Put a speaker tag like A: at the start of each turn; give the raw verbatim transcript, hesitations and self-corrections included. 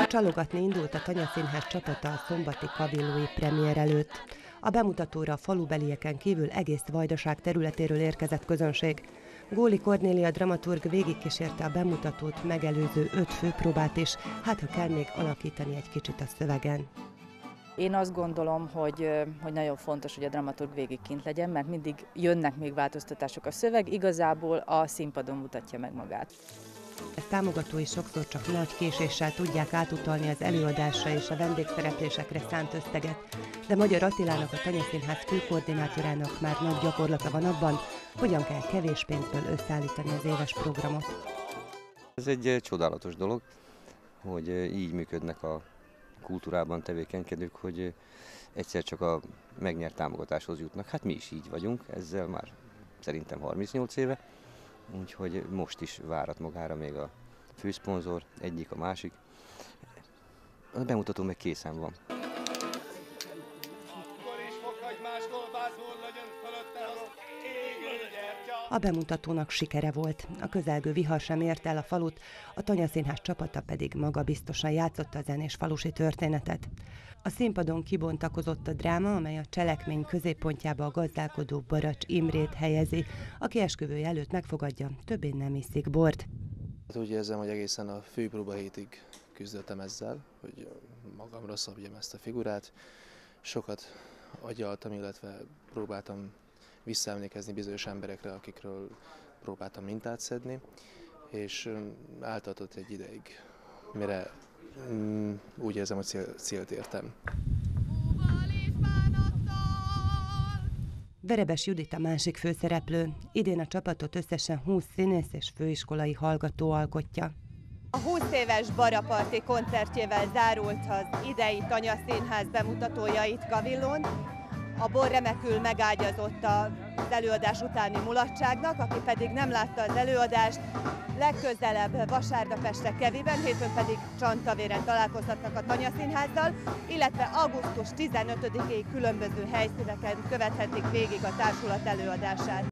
A: Csalogatni indult a Tanya Színház csapata a szombati kavillói premier előtt. A bemutatóra a falubelieken kívül egész Vajdaság területéről érkezett közönség. Góli Kornélia dramaturg végigkísérte a bemutatót megelőző öt főpróbát is, hát ha kell még alakítani egy kicsit a szövegen.
B: Én azt gondolom, hogy, hogy nagyon fontos, hogy a dramaturg végig kint legyen, mert mindig jönnek még változtatások. A szöveg igazából a színpadon mutatja meg magát.
A: Ezt támogatói sokszor csak nagy késéssel tudják átutalni az előadásra és a vendégszereplésekre szánt összeget, de Magyar Attilának, a Tanya Színház főkoordinátorának már nagy gyakorlata van abban, hogyan kell kevés pénzből összeállítani az éves programot.
C: Ez egy csodálatos dolog, hogy így működnek a kultúrában tevékenykedők, hogy egyszer csak a megnyert támogatáshoz jutnak. Hát mi is így vagyunk, ezzel már szerintem harmincnyolc éve, úgyhogy most is várat magára még a főszponzor, egyik, a másik. A bemutató meg készen van.
A: A bemutatónak sikere volt, a közelgő vihar sem ért el a falut, a Tanya Színház csapata pedig magabiztosan játszotta a zenés falusi történetet. A színpadon kibontakozott a dráma, amely a cselekmény középpontjába a gazdálkodó Baracs Imrét helyezi, aki esküvője előtt megfogadja, többé nem iszik bort.
D: Úgy érzem, hogy egészen a főpróba hétig küzdöttem ezzel, hogy magamra szabjam ezt a figurát. Sokat agyaltam, illetve próbáltam visszaemlékezni bizonyos emberekre, akikről próbáltam mintát szedni, és eltartott egy ideig, mire mm, úgy érzem, hogy cél, célt értem.
A: Verebes Judit a másik főszereplő. Idén a csapatot összesen húsz színész és főiskolai hallgató alkotja.
E: A húsz éves Baraparti koncertjével zárult az idei Tanya Színház bemutatója itt Kavillón. A bor remekül megágyazott az előadás utáni mulatságnak, aki pedig nem látta az előadást, legközelebb vasárnap este Keviben, hétfőn pedig Csantavéren találkozhatnak a Tanya Színházzal, illetve augusztus tizenötödikéig különböző helyszíneken követhetik végig a társulat előadását.